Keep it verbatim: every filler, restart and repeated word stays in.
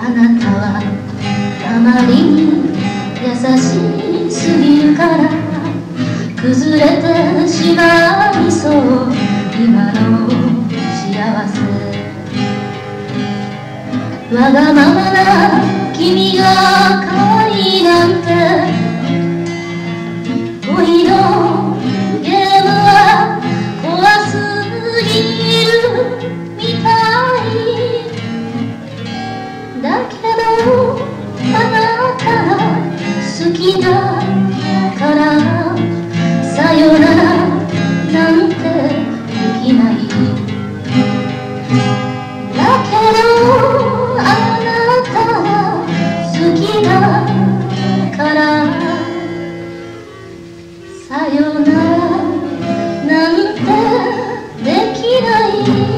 あなたはあまりに優しすぎるから崩れてしまいそう今の幸せわがままな君が可愛いなんて恋のゲームは怖すぎるみたいだけどあなたが好きだからさよならなんてできないだけどあなたが好きだからさよならなんてできない